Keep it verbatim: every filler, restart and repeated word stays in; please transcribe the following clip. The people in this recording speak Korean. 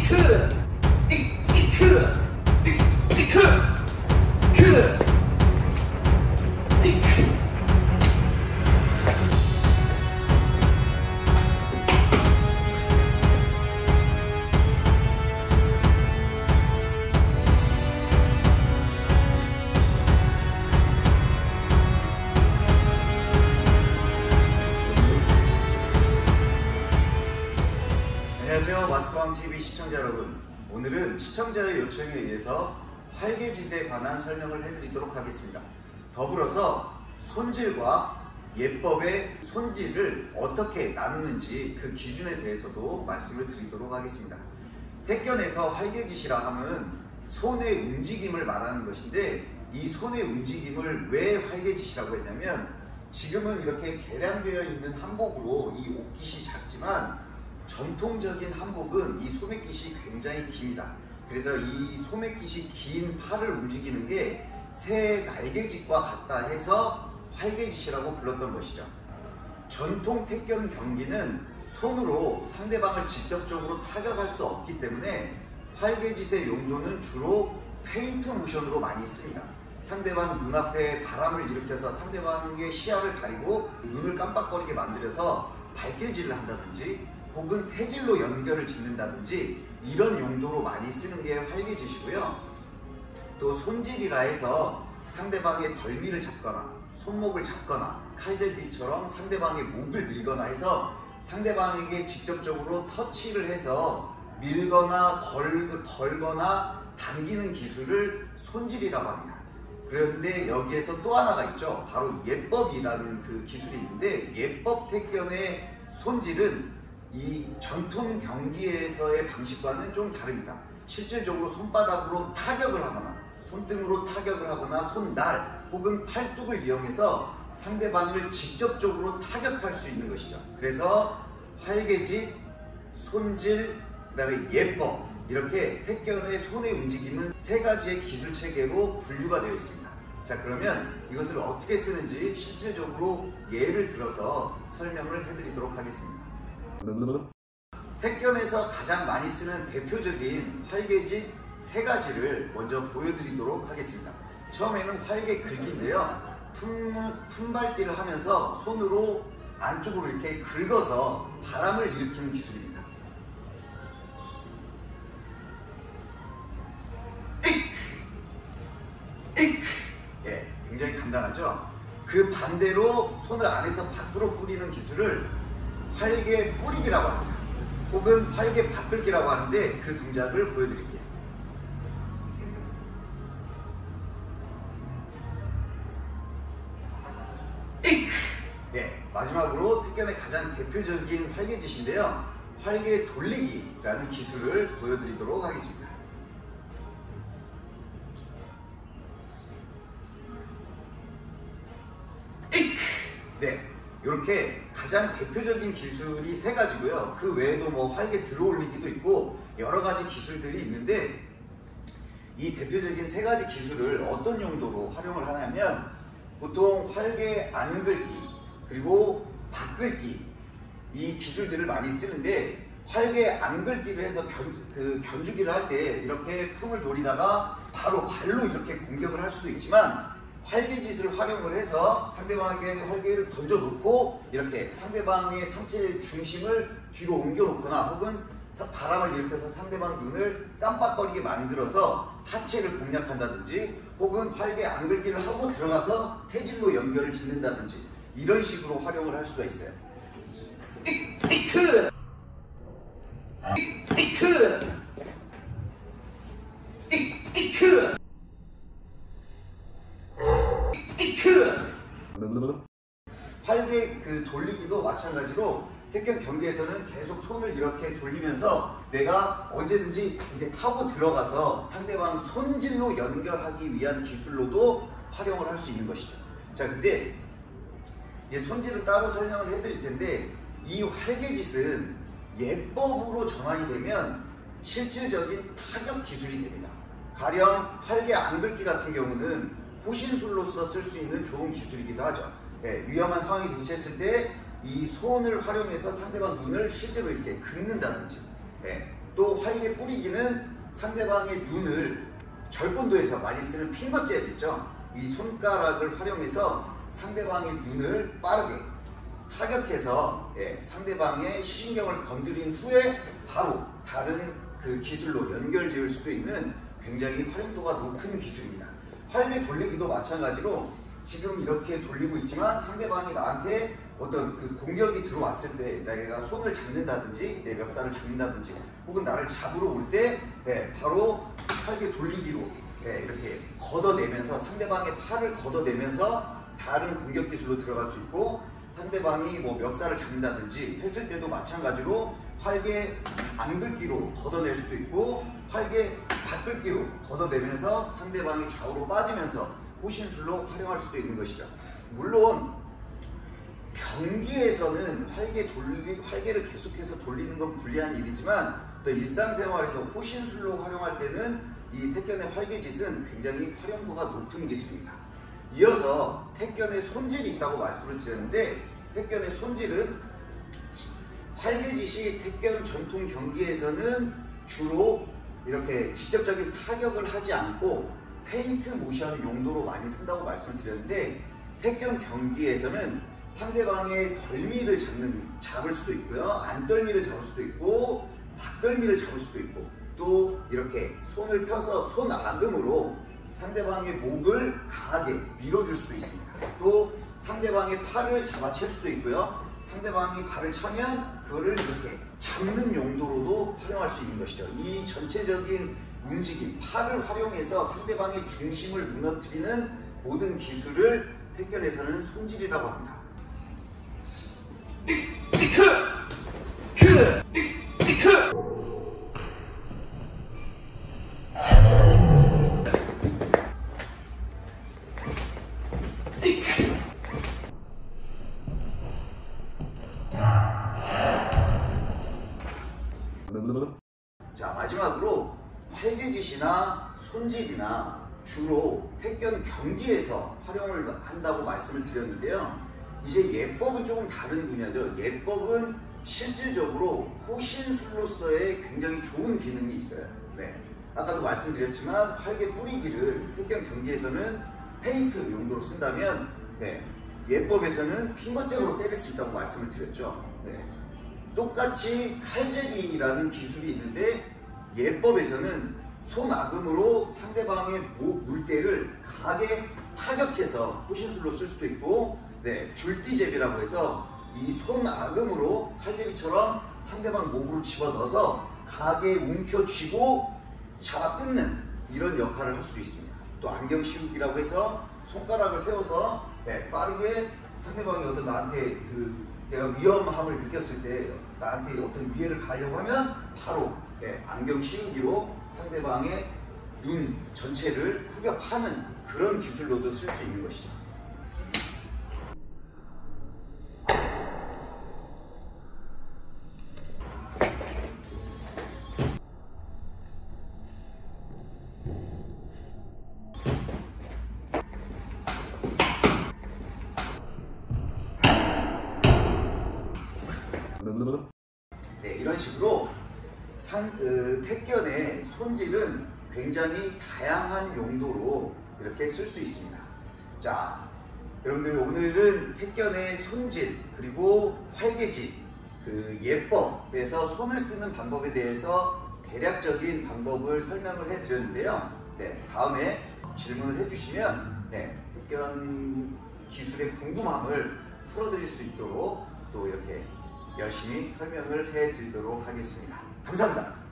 이크 이크 이크 크 안녕하세요, 마스터왕티비 시청자 여러분. 오늘은 시청자의 요청에 의해서 활개짓에 관한 설명을 해드리도록 하겠습니다. 더불어서 손질과 예법의 손질을 어떻게 나누는지 그 기준에 대해서도 말씀을 드리도록 하겠습니다. 택견에서 활개짓이라 함은 손의 움직임을 말하는 것인데, 이 손의 움직임을 왜 활개짓이라고 했냐면, 지금은 이렇게 개량되어 있는 한복으로 이 옷깃이 작지만 전통적인 한복은 이 소매깃이 굉장히 깁니다. 그래서 이 소매깃이 긴 팔을 움직이는 게 새 날개짓과 같다 해서 활개짓이라고 불렀던 것이죠. 전통 택견 경기는 손으로 상대방을 직접적으로 타격할 수 없기 때문에 활개짓의 용도는 주로 페인트 모션으로 많이 씁니다. 상대방 눈앞에 바람을 일으켜서 상대방의 시야를 가리고 눈을 깜빡거리게 만들어서 발길질을 한다든지, 혹은 태질로 연결을 짓는다든지 이런 용도로 많이 쓰는 게 활개짓이고요. 또 손질이라 해서 상대방의 덜미를 잡거나 손목을 잡거나 칼제비처럼 상대방의 목을 밀거나 해서 상대방에게 직접적으로 터치를 해서 밀거나 걸, 걸거나 당기는 기술을 손질이라고 합니다. 그런데 여기에서 또 하나가 있죠. 바로 예법이라는 그 기술이 있는데, 예법 택견의 손질은 이 전통 경기에서의 방식과는 좀 다릅니다. 실질적으로 손바닥으로 타격을 하거나 손등으로 타격을 하거나 손날 혹은 팔뚝을 이용해서 상대방을 직접적으로 타격할 수 있는 것이죠. 그래서 활개짓, 손질, 그 다음에 예법, 이렇게 택견의 손의 움직임은 세 가지의 기술 체계로 분류가 되어 있습니다. 자, 그러면 이것을 어떻게 쓰는지 실질적으로 예를 들어서 설명을 해드리도록 하겠습니다. 택견에서 가장 많이 쓰는 대표적인 활개짓 세 가지를 먼저 보여드리도록 하겠습니다. 처음에는 활개 긁기인데요. 품, 품밟기를 하면서 손으로 안쪽으로 이렇게 긁어서 바람을 일으키는 기술입니다. 예, 굉장히 간단하죠? 그 반대로 손을 안에서 밖으로 뿌리는 기술을 활개 뿌리기라고 합니다. 혹은 활개 바끌기라고 하는데, 그 동작을 보여드릴게요. 이크! 네, 마지막으로 택견의 가장 대표적인 활개짓인데요. 활개 돌리기라는 기술을 보여드리도록 하겠습니다. 이크! 네. 이렇게 가장 대표적인 기술이 세 가지고요. 그 외에도 뭐 활개 들어올리기도 있고 여러 가지 기술들이 있는데, 이 대표적인 세 가지 기술을 어떤 용도로 활용을 하냐면, 보통 활개 안긁기 그리고 바끌기, 이 기술들을 많이 쓰는데, 활개 안긁기를 해서 견, 그 견주기를 할 때 이렇게 품을 노리다가 바로 발로 이렇게 공격을 할 수도 있지만, 활개짓을 활용을 해서 상대방에게 활개를 던져놓고 이렇게 상대방의 상체의 중심을 뒤로 옮겨놓거나, 혹은 바람을 일으켜서 상대방 눈을 깜빡거리게 만들어서 하체를 공략한다든지, 혹은 활개 안긁기를 하고 들어가서 태질로 연결을 짓는다든지, 이런 식으로 활용을 할 수가 있어요. 이크! 이크! 이크! 활개 그 돌리기도 마찬가지로 택견 경기에서는 계속 손을 이렇게 돌리면서 내가 언제든지 이렇게 타고 들어가서 상대방 손질로 연결하기 위한 기술로도 활용을 할 수 있는 것이죠. 자, 근데 이제 손질은 따로 설명을 해드릴 텐데, 이 활개짓은 예법으로 전환이 되면 실질적인 타격 기술이 됩니다. 가령 활개 안긁기 같은 경우는 호신술로서 쓸 수 있는 좋은 기술이기도 하죠. 예, 위험한 상황이 대처했을 때 이 손을 활용해서 상대방 눈을 실제로 이렇게 긁는다든지, 예, 또 활개 뿌리기는 상대방의 눈을 절권도에서 많이 쓰는 핑거잽 있죠? 이 손가락을 활용해서 상대방의 눈을 빠르게 타격해서 예, 상대방의 시신경을 건드린 후에 바로 다른 그 기술로 연결 지을 수도 있는 굉장히 활용도가 높은 기술입니다. 활개 돌리기도 마찬가지로 지금 이렇게 돌리고 있지만 상대방이 나한테 어떤 그 공격이 들어왔을 때 내가 손을 잡는다든지 내 멱살을 잡는다든지 혹은 나를 잡으러 올 때 네, 바로 활개 돌리기로 네, 이렇게 걷어내면서 상대방의 팔을 걷어내면서 다른 공격 기술로 들어갈 수 있고, 상대방이 뭐 멱살을 잡는다든지 했을 때도 마찬가지로 활개 안긁기로 걷어낼 수도 있고 활개 바끌기로 걷어내면서 상대방이 좌우로 빠지면서 호신술로 활용할 수도 있는 것이죠. 물론 경기에서는 활개 돌리, 활개를 계속해서 돌리는 건 불리한 일이지만 또 일상생활에서 호신술로 활용할 때는 이 택견의 활개짓은 굉장히 활용도가 높은 기술입니다. 이어서 택견의 손질이 있다고 말씀을 드렸는데, 택견의 손질은 활개짓이 택견 전통 경기에서는 주로 이렇게 직접적인 타격을 하지 않고 페인트 모션 용도로 많이 쓴다고 말씀을 드렸는데, 택견 경기에서는 상대방의 덜미를 잡는, 잡을 수도 있고요, 안덜미를 잡을 수도 있고 닭덜미를 잡을 수도 있고, 또 이렇게 손을 펴서 손아금으로 상대방의 목을 강하게 밀어줄 수도 있습니다. 또 상대방의 팔을 잡아챌 수도 있고요, 상대방이 발을 차면 그거를 이렇게 잡는 용도로도 활용할 수 있는 것이죠. 이 전체적인 움직임, 팔을 활용해서 상대방의 중심을 무너뜨리는 모든 기술을 택견에서는 손질이라고 합니다. 자, 마지막으로 활개짓이나 손질이나 주로 택견 경기에서 활용을 한다고 말씀을 드렸는데요. 이제 예법은 조금 다른 분야죠. 예법은 실질적으로 호신술로서의 굉장히 좋은 기능이 있어요. 네. 아까도 말씀드렸지만 활개 뿌리기를 택견 경기에서는 페인트 용도로 쓴다면 네. 예법에서는 핑거잽으로 때릴 수 있다고 말씀을 드렸죠. 네. 똑같이 칼제비라는 기술이 있는데, 예법에서는 손아금으로 상대방의 목 물대를 강하게 타격해서 호신술로 쓸 수도 있고, 네, 줄띠제비라고 해서 이 손아금으로 칼제비처럼 상대방 목으로 집어넣어서 강하게 움켜쥐고 잡아 뜯는 이런 역할을 할 수 있습니다. 또 안경 씌우기라고 해서 손가락을 세워서 네, 빠르게 상대방이 어떤 나한테 그 내가 위험함을 느꼈을 때 나한테 어떤 위해를 가려고 하면 바로 네, 안경 씌우기로 상대방의 눈 전체를 후벼 파는 그런 기술로도 쓸 수 있는 것이죠. 네, 이런 식으로 상, 어, 택견의 손질은 굉장히 다양한 용도로 이렇게 쓸 수 있습니다. 자, 여러분들 오늘은 택견의 손질 그리고 활개짓, 그 예법에서 손을 쓰는 방법에 대해서 대략적인 방법을 설명을 해드렸는데요. 네, 다음에 질문을 해주시면 네, 택견 기술의 궁금함을 풀어드릴 수 있도록 또 이렇게 열심히 설명을 해드리도록 하겠습니다. 감사합니다.